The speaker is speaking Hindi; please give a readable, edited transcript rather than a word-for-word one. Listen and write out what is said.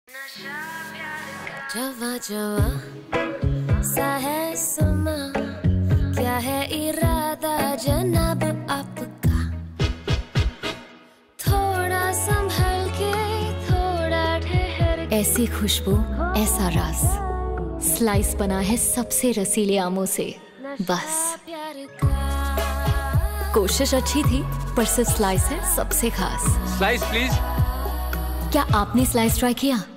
जवा जवा सा है समा, क्या है इरादा जनाब आपका? थोड़ा संभल के, थोड़ा ठहर के। ऐसी खुशबू, ऐसा राज, स्लाइस बना है सबसे रसीले आमों से। बस कोशिश अच्छी थी, पर सिर्फ स्लाइस है सबसे खास। Slice please. क्या आपने स्लाइस ट्राई किया?